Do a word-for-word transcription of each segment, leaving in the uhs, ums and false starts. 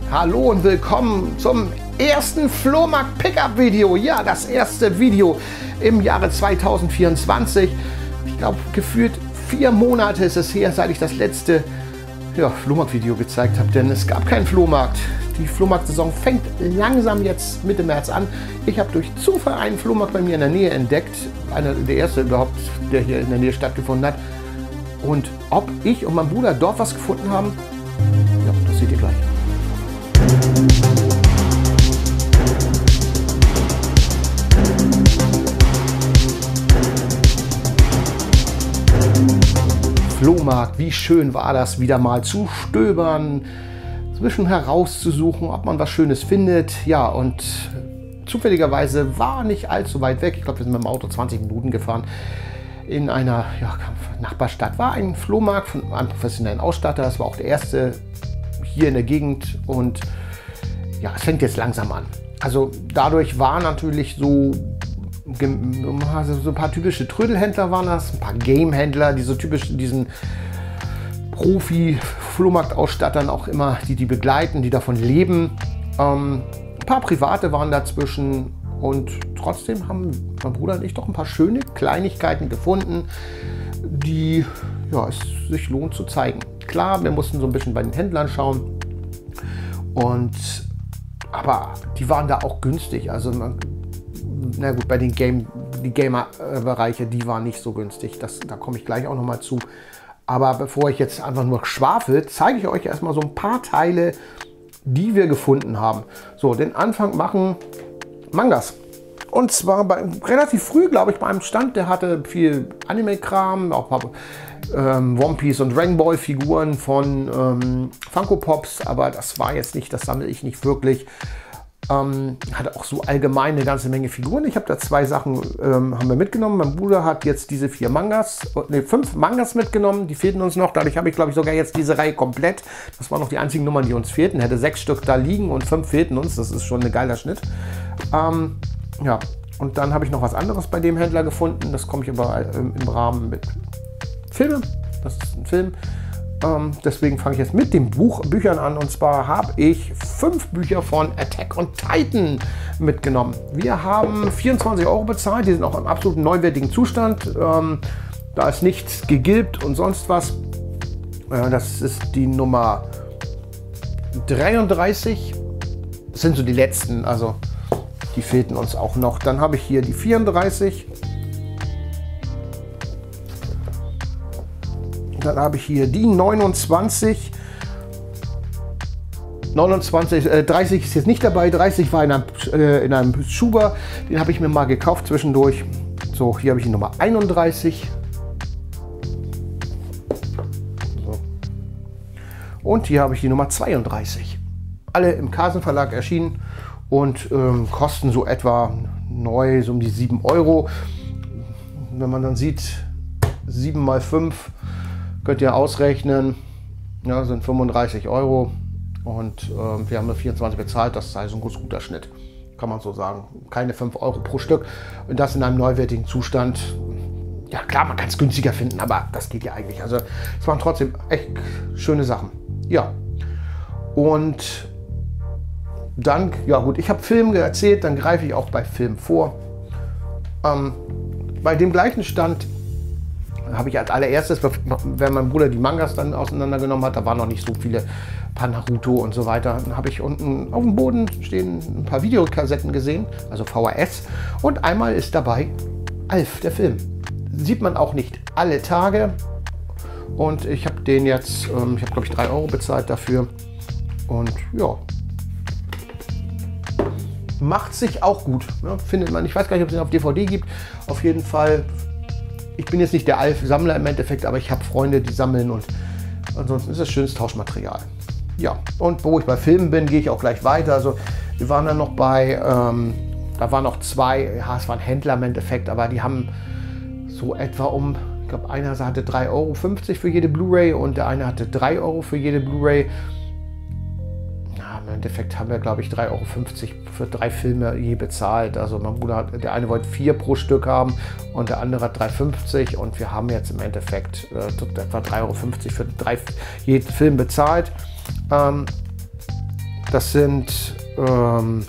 Hallo und willkommen zum ersten Flohmarkt-Pickup-Video. Ja, das erste Video im Jahre zweitausendvierundzwanzig. Ich glaube, gefühlt vier Monate ist es her, seit ich das letzte ja, Flohmarkt-Video gezeigt habe, denn es gab keinen Flohmarkt. Die Flohmarkt-Saison fängt langsam jetzt Mitte März an. Ich habe durch Zufall einen Flohmarkt bei mir in der Nähe entdeckt. Einer der erste überhaupt, der hier in der Nähe stattgefunden hat. Und ob ich und mein Bruder dort was gefunden haben, ja, das seht ihr gleich. Flohmarkt, wie schön war das, wieder mal zu stöbern, zwischen herauszusuchen, ob man was Schönes findet. Ja, und zufälligerweise war nicht allzu weit weg, ich glaube, wir sind mit dem Auto zwanzig Minuten gefahren, in einer ja, Nachbarstadt war ein Flohmarkt von einem professionellen Ausstatter. Das war auch der erste hier in der Gegend und ja, es fängt jetzt langsam an. Also dadurch war natürlich so, so ein paar typische Trödelhändler waren das, ein paar Gamehändler, die so typisch diesen Profi-Flohmarktausstattern auch immer, die die begleiten, die davon leben. Ähm, ein paar Private waren dazwischen und trotzdem haben mein Bruder und ich doch ein paar schöne Kleinigkeiten gefunden, die ja, es sich lohnt zu zeigen. Klar, wir mussten so ein bisschen bei den Händlern schauen, und, aber die waren da auch günstig. Also na gut, bei den Game, die Gamer-Bereiche, die waren nicht so günstig. Das, da komme ich gleich auch noch mal zu. Aber bevor ich jetzt einfach nur schwafel, zeige ich euch erstmal so ein paar Teile, die wir gefunden haben. So, den Anfang machen Mangas. Und zwar bei, relativ früh, glaube ich, bei einem Stand, der hatte viel Anime-Kram, auch ein paar ähm, One Piece und Dragon Ball Figuren von ähm, Funko Pops, aber das war jetzt nicht, das sammle ich nicht wirklich. Ähm, hatte auch so allgemein eine ganze Menge Figuren. Ich habe da zwei Sachen ähm, haben wir mitgenommen. Mein Bruder hat jetzt diese vier Mangas, ne, fünf Mangas mitgenommen. Die fehlten uns noch. Dadurch habe ich, glaube ich, sogar jetzt diese Reihe komplett. Das waren noch die einzigen Nummern, die uns fehlten. Hätte sechs Stück da liegen und fünf fehlten uns. Das ist schon ein geiler Schnitt. Ähm, ja, und dann habe ich noch was anderes bei dem Händler gefunden. Das komme ich aber ähm, im Rahmen mit Filmen. Das ist ein Film. Ähm, deswegen fange ich jetzt mit den Buch Büchern an, und zwar habe ich fünf Bücher von Attack on Titan mitgenommen. Wir haben vierundzwanzig Euro bezahlt, die sind auch im absoluten neuwertigen Zustand. Ähm, da ist nichts gegilbt und sonst was. Äh, das ist die Nummer dreiunddreißig. Das sind so die letzten, also die fehlten uns auch noch. Dann habe ich hier die vierunddreißig. Dann habe ich hier die neunundzwanzig. neunundzwanzig, äh, dreißig ist jetzt nicht dabei. dreißig war in einem, äh, in einem Schuber. Den habe ich mir mal gekauft zwischendurch. So, hier habe ich die Nummer einunddreißig. So. Und hier habe ich die Nummer zweiunddreißig. Alle im Carlsen Verlag erschienen und ähm, kosten so etwa neu so um die sieben Euro. Wenn man dann sieht, sieben mal fünf. Könnt ihr ausrechnen, ja, sind fünfunddreißig Euro, und äh, wir haben nur vierundzwanzig bezahlt. Das ist also ein guter Schnitt, kann man so sagen. Keine fünf Euro pro Stück, und das in einem neuwertigen Zustand. Ja klar, man kann es günstiger finden, aber das geht ja eigentlich. Also es waren trotzdem echt schöne Sachen. Ja, und dann, ja gut, ich habe Film erzählt, dann greife ich auch bei Film vor. Ähm, bei dem gleichen Stand habe ich als allererstes, wenn mein Bruder die Mangas dann auseinandergenommen hat, da waren noch nicht so viele, paar Naruto und so weiter, dann habe ich unten auf dem Boden stehen ein paar Videokassetten gesehen, also V H S, und einmal ist dabei Alf, der Film. Sieht man auch nicht alle Tage, und ich habe den jetzt, ähm, ich habe glaube ich drei Euro bezahlt dafür, und ja, macht sich auch gut, ne? Findet man, ich weiß gar nicht, ob es den auf D V D gibt, auf jeden Fall. Ich bin jetzt nicht der Alf-Sammler im Endeffekt, aber ich habe Freunde, die sammeln, und ansonsten ist das schönes Tauschmaterial. Ja, und wo ich bei Filmen bin, gehe ich auch gleich weiter. Also wir waren dann noch bei, ähm, da waren noch zwei, ja, es waren Händler im Endeffekt, aber die haben so etwa um, ich glaube, einer hatte drei Euro fünfzig für jede Blu-ray und der eine hatte drei Euro für jede Blu-ray. Im Endeffekt haben wir, glaube ich, drei Euro fünfzig für drei Filme je bezahlt. Also mein Bruder hat, der eine wollte vier pro Stück haben und der andere hat drei Euro fünfzig, und wir haben jetzt im Endeffekt äh, etwa drei Euro fünfzig für drei, jeden Film bezahlt. Ähm, Das sind ähm,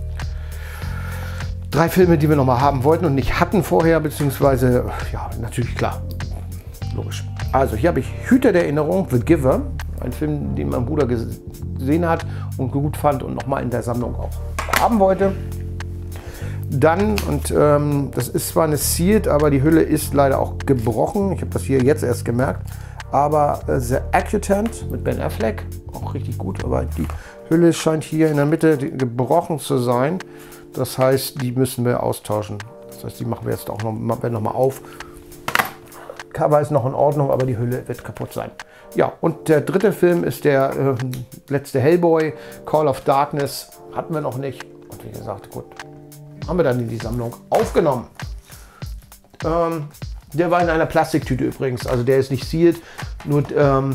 drei Filme, die wir noch mal haben wollten und nicht hatten vorher, beziehungsweise, ja, natürlich, klar, logisch. Also hier habe ich Hüter der Erinnerung, The Giver, ein Film, den mein Bruder gesehen hat und gut fand und noch mal in der Sammlung auch haben wollte. Dann, und ähm, das ist zwar eine Sealed, aber die Hülle ist leider auch gebrochen. Ich habe das hier jetzt erst gemerkt. Aber äh, The Adjutant mit Ben Affleck, auch richtig gut, aber die Hülle scheint hier in der Mitte gebrochen zu sein. Das heißt, die müssen wir austauschen. Das heißt, die machen wir jetzt auch noch, noch mal auf. Cover ist noch in Ordnung, aber die Hülle wird kaputt sein. Ja, und der dritte Film ist der äh, letzte Hellboy, Call of Darkness. Hatten wir noch nicht. Und wie gesagt, gut, haben wir dann in die Sammlung aufgenommen. Ähm, der war in einer Plastiktüte übrigens. Also der ist nicht sealed. Nur ähm,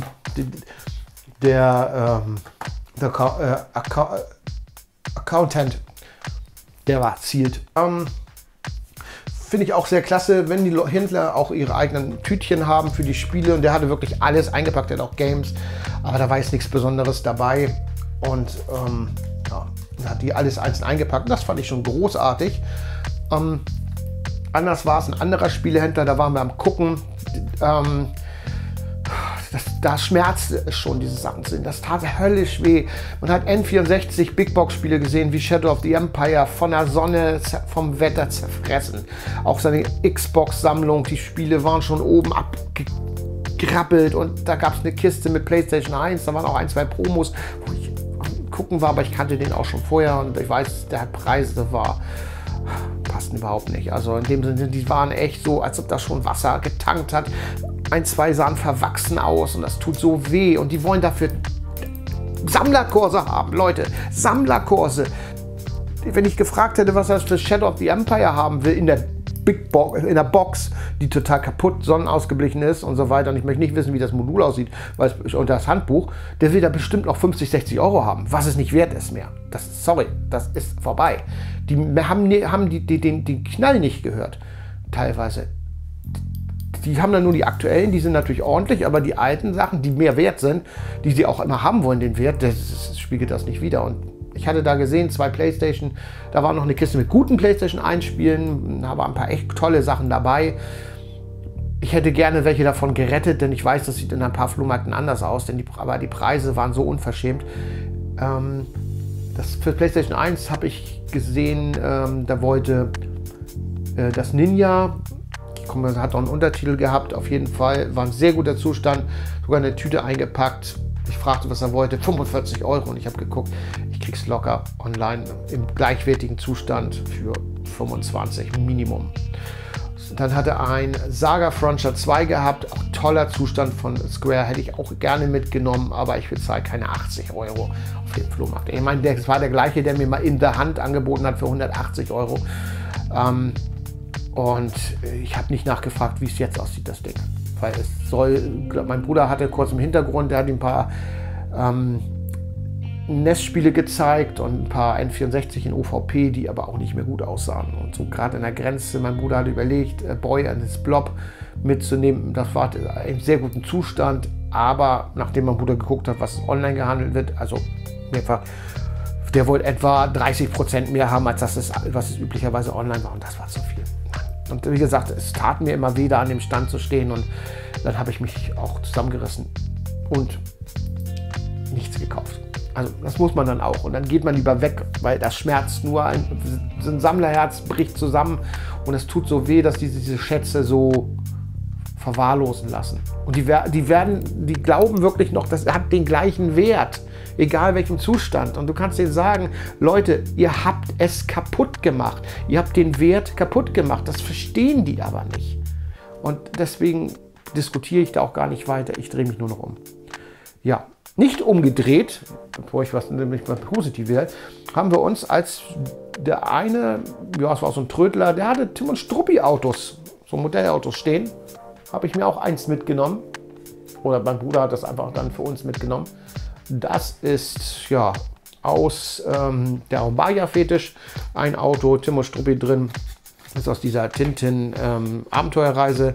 der, ähm, der äh, Account, Accountant, der war sealed. Ähm, Finde ich auch sehr klasse, wenn die Händler auch ihre eigenen Tütchen haben für die Spiele. Und der hatte wirklich alles eingepackt, der hat auch Games. Aber da war jetzt nichts Besonderes dabei. Und ähm, ja, da hat die alles einzeln eingepackt. Das fand ich schon großartig. Ähm, anders war es ein anderer Spielehändler, da waren wir am Gucken. Ähm, Das, da schmerzte es schon, diese Sachen zu sehen. Das tat höllisch weh. Man hat N vierundsechzig Big Box Spiele gesehen, wie Shadow of the Empire, von der Sonne, vom Wetter zerfressen. Auch seine Xbox Sammlung, die Spiele waren schon oben abgekrabbelt und da gab es eine Kiste mit PlayStation eins, da waren auch ein, zwei Promos, wo ich gucken war, aber ich kannte den auch schon vorher und ich weiß, der hat Preise, war passten überhaupt nicht. Also in dem Sinne, die waren echt so, als ob das schon Wasser getankt hat. Ein, zwei sahen verwachsen aus und das tut so weh. Und die wollen dafür Sammlerkurse haben, Leute. Sammlerkurse. Wenn ich gefragt hätte, was er für Shadow of the Empire haben will, in der Big Box, in der Box, die total kaputt, sonnenausgeblichen ist und so weiter. Und ich möchte nicht wissen, wie das Modul aussieht, weil es, und das Handbuch, der will da bestimmt noch fünfzig, sechzig Euro haben, was es nicht wert ist mehr. Das, sorry, das ist vorbei. Die haben, haben die, die, den, den Knall nicht gehört, teilweise. Die haben dann nur die aktuellen, die sind natürlich ordentlich, aber die alten Sachen, die mehr wert sind, die sie auch immer haben wollen, den Wert, das, das spiegelt das nicht wider. Und ich hatte da gesehen, zwei PlayStation, da war noch eine Kiste mit guten PlayStation eins Spielen, da waren ein paar echt tolle Sachen dabei. Ich hätte gerne welche davon gerettet, denn ich weiß, das sieht in ein paar Flohmärkten anders aus, denn die, aber die Preise waren so unverschämt. Ähm, das für PlayStation eins habe ich gesehen, ähm, da wollte äh, das Ninja, hat auch einen Untertitel gehabt, auf jeden Fall, war ein sehr guter Zustand, sogar eine Tüte eingepackt. Ich fragte, was er wollte, fünfundvierzig Euro, und ich habe geguckt, ich krieg's locker online im gleichwertigen Zustand für fünfundzwanzig Minimum. Dann hatte er ein Saga Frontier zwei gehabt, auch toller Zustand von Square, hätte ich auch gerne mitgenommen, aber ich bezahle keine achtzig Euro auf dem Flohmarkt. Ich meine, das war der gleiche, der mir mal in der Hand angeboten hat für hundertachtzig Euro. Ähm, und ich habe nicht nachgefragt, wie es jetzt aussieht, das Ding. Weil es soll, mein Bruder hatte kurz im Hintergrund, der hat ihm ein paar ähm, N E S-Spiele gezeigt und ein paar N vierundsechzig in O V P, die aber auch nicht mehr gut aussahen. Und so gerade an der Grenze, mein Bruder hat überlegt, äh, Boy and his Blob mitzunehmen. Das war in sehr gutem Zustand, aber nachdem mein Bruder geguckt hat, was online gehandelt wird, also mehrfach, der wollte etwa dreißig Prozent mehr haben, als das ist, was es üblicherweise online war, und das war zu viel. Und wie gesagt, es tat mir immer weh, da an dem Stand zu stehen, und dann habe ich mich auch zusammengerissen und nichts gekauft. Also das muss man dann auch, und dann geht man lieber weg, weil das schmerzt nur, ein, ein Sammlerherz bricht zusammen und es tut so weh, dass diese, diese Schätze so verwahrlosen lassen. Und die, die werden, die glauben wirklich noch, das hat den gleichen Wert, egal welchem Zustand. Und du kannst denen sagen, Leute, ihr habt es kaputt gemacht. Ihr habt den Wert kaputt gemacht. Das verstehen die aber nicht. Und deswegen diskutiere ich da auch gar nicht weiter. Ich drehe mich nur noch um. Ja, nicht umgedreht, bevor ich was nämlich mal positiv werde, haben wir uns als der eine, ja, es war so ein Trödler, der hatte Tim und Struppi Autos, so Modellautos stehen. Habe ich mir auch eins mitgenommen. Oder mein Bruder hat das einfach dann für uns mitgenommen. Das ist ja aus ähm, der Aubaya-Fetisch ein Auto, Tim und Struppi drin. Das ist aus dieser Tintin ähm, Abenteuerreise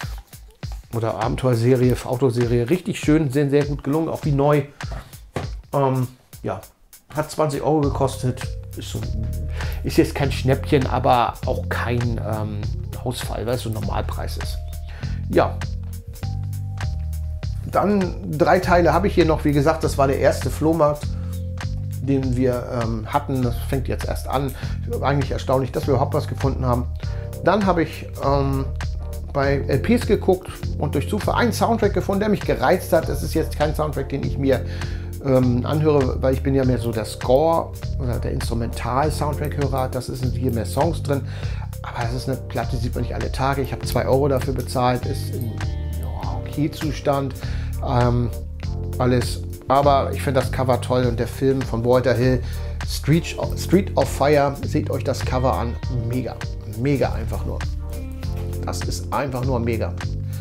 oder Abenteuerserie, Autoserie. Richtig schön, sehr, sehr gut gelungen, auch wie neu. Ähm, ja, hat zwanzig Euro gekostet. Ist, so, ist jetzt kein Schnäppchen, aber auch kein ähm, Ausfall, weil es so ein Normalpreis ist. Ja. Dann drei Teile habe ich hier noch. Wie gesagt, das war der erste Flohmarkt, den wir ähm, hatten. Das fängt jetzt erst an. Eigentlich erstaunlich, dass wir überhaupt was gefunden haben. Dann habe ich ähm, bei L Ps geguckt und durch Zufall einen Soundtrack gefunden, der mich gereizt hat. Das ist jetzt kein Soundtrack, den ich mir ähm, anhöre, weil ich bin ja mehr so der Score oder der Instrumental-Soundtrack-Hörer. Das sind hier mehr Songs drin. Aber das ist eine Platte, die sieht man nicht alle Tage. Ich habe zwei Euro dafür bezahlt. Ist in ja, okay Zustand. Ähm, alles. Aber ich finde das Cover toll und der Film von Walter Hill, Street of, Street of Fire, seht euch das Cover an. Mega. Mega einfach nur. Das ist einfach nur mega.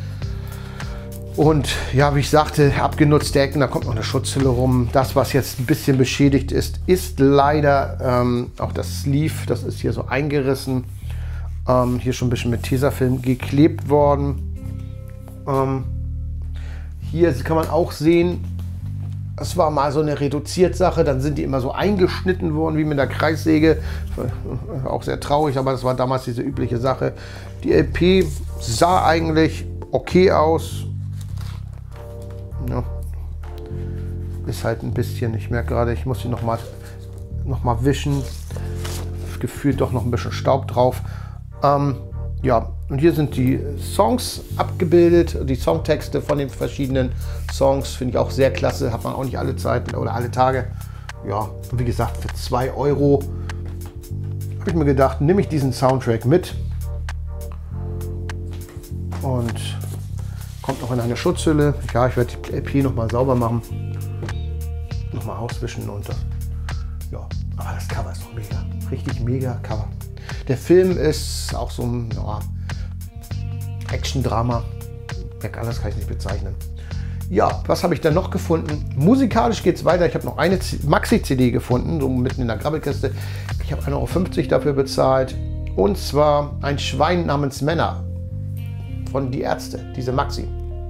Und ja, wie ich sagte, abgenutzte Ecken, da kommt noch eine Schutzhülle rum. Das, was jetzt ein bisschen beschädigt ist, ist leider ähm, auch das Sleeve. Das ist hier so eingerissen. Ähm, hier schon ein bisschen mit Tesafilm geklebt worden. Ähm, hier kann man auch sehen, das war mal so eine reduziert Sache. Dann sind die immer so eingeschnitten worden, wie mit der Kreissäge. Auch sehr traurig, aber das war damals diese übliche Sache. Die L P sah eigentlich okay aus. Ja. Ist halt ein bisschen, ich merke gerade, ich muss sie noch mal, noch mal wischen. Gefühlt doch noch ein bisschen Staub drauf. Ähm, ja, und hier sind die Songs abgebildet, die Songtexte von den verschiedenen Songs. Finde ich auch sehr klasse, hat man auch nicht alle Zeiten oder alle Tage. Ja, und wie gesagt, für zwei Euro habe ich mir gedacht, nehme ich diesen Soundtrack mit. Und kommt noch in eine Schutzhülle. Ja, ich werde die L P noch mal sauber machen. Noch mal auswischen und das. Ja, aber das Cover ist doch mega. Richtig mega Cover. Der Film ist auch so ein ja, Action-Drama. Anders kann ich nicht bezeichnen. Ja, was habe ich dann noch gefunden? Musikalisch geht es weiter. Ich habe noch eine Maxi-C D gefunden, so mitten in der Grabbelkiste. Ich habe ein Euro fünfzig dafür bezahlt. Und zwar ein Schwein namens Männer von Die Ärzte, diese Maxi.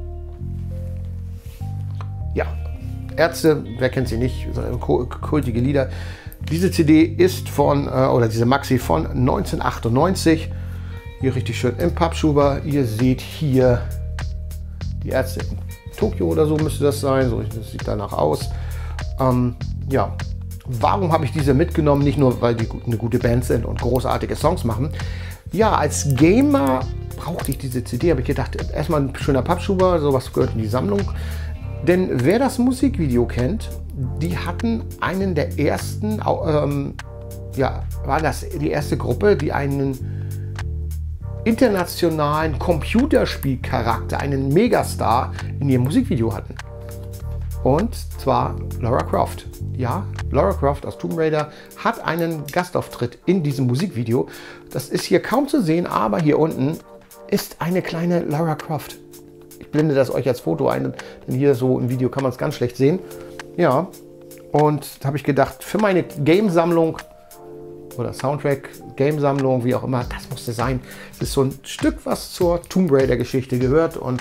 Ja, Ärzte, wer kennt sie nicht, kultige Lieder. Diese C D ist von, oder diese Maxi von neunzehnhundertachtundneunzig. Hier richtig schön im Pappschuber. Ihr seht hier Die Ärzte in Tokio oder so müsste das sein. So das sieht danach aus. Ähm, ja, warum habe ich diese mitgenommen? Nicht nur, weil die eine gute Band sind und großartige Songs machen. Ja, als Gamer brauchte ich diese C D, habe ich gedacht, erstmal ein schöner Pappschuber, sowas gehört in die Sammlung. Denn wer das Musikvideo kennt, die hatten einen der ersten, ähm, ja, war das die erste Gruppe, die einen internationalen Computerspielcharakter, einen Megastar in ihrem Musikvideo hatten. Und zwar Lara Croft. Ja, Lara Croft aus Tomb Raider hat einen Gastauftritt in diesem Musikvideo. Das ist hier kaum zu sehen, aber hier unten ist eine kleine Lara Croft. Ich blende das euch als Foto ein, denn hier so im Video kann man es ganz schlecht sehen. Ja, und da habe ich gedacht, für meine Game-Sammlung oder Soundtrack-Game-Sammlung, wie auch immer, das musste sein. Es ist so ein Stück, was zur Tomb Raider-Geschichte gehört und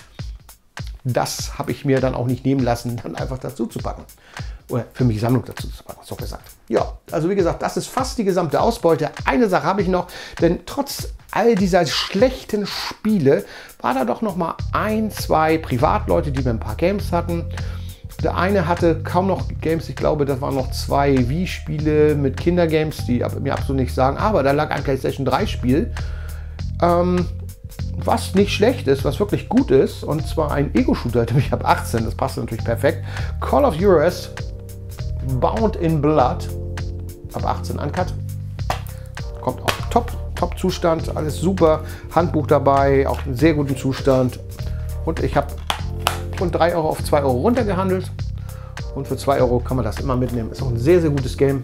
das habe ich mir dann auch nicht nehmen lassen, dann einfach dazu zu packen. Oder für mich Sammlung dazu zu packen, so gesagt. Ja, also wie gesagt, das ist fast die gesamte Ausbeute. Eine Sache habe ich noch, denn trotz all dieser schlechten Spiele war da doch noch mal ein, zwei Privatleute, die mir ein paar Games hatten. Der eine hatte kaum noch Games, ich glaube, das waren noch zwei Wii-Spiele mit Kindergames, die mir absolut nichts sagen, aber da lag ein PlayStation drei Spiel, ähm, was nicht schlecht ist, was wirklich gut ist, und zwar ein Ego-Shooter, ich habe achtzehn, das passt natürlich perfekt. Call of Juarez, Bound in Blood, ab achtzehn Uncut, kommt auch top, top Zustand, alles super, Handbuch dabei, auch in sehr gutem Zustand und ich habe von drei Euro auf zwei Euro runtergehandelt und für zwei Euro kann man das immer mitnehmen. Ist auch ein sehr, sehr gutes Game.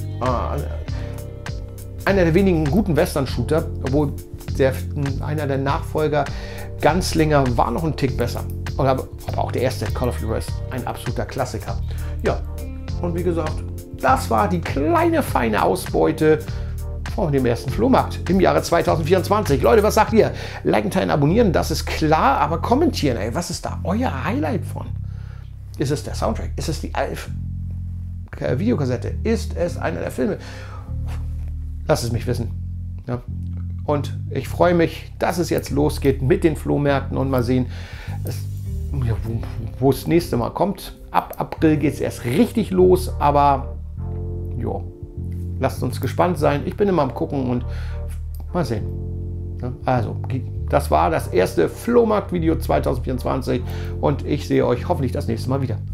Einer der wenigen guten Western-Shooter, obwohl der, einer der Nachfolger Gunslinger war noch ein Tick besser. Aber, aber auch der erste Call of Juarez, ein absoluter Klassiker. Ja, und wie gesagt, das war die kleine, feine Ausbeute von dem ersten Flohmarkt im Jahre zweitausendvierundzwanzig. Leute, was sagt ihr? Liken, teilen, abonnieren, das ist klar, aber kommentieren, ey, was ist da euer Highlight von? Ist es der Soundtrack? Ist es die Alf? äh, Videokassette? Ist es einer der Filme? Lasst es mich wissen. Ja. Und ich freue mich, dass es jetzt losgeht mit den Flohmärkten und mal sehen, es, ja, wo es das nächste Mal kommt. Ab April geht es erst richtig los, aber jo, lasst uns gespannt sein. Ich bin immer am Gucken und mal sehen. Ja, also, das war das erste Flohmarkt-Video zweitausendvierundzwanzig und ich sehe euch hoffentlich das nächste Mal wieder.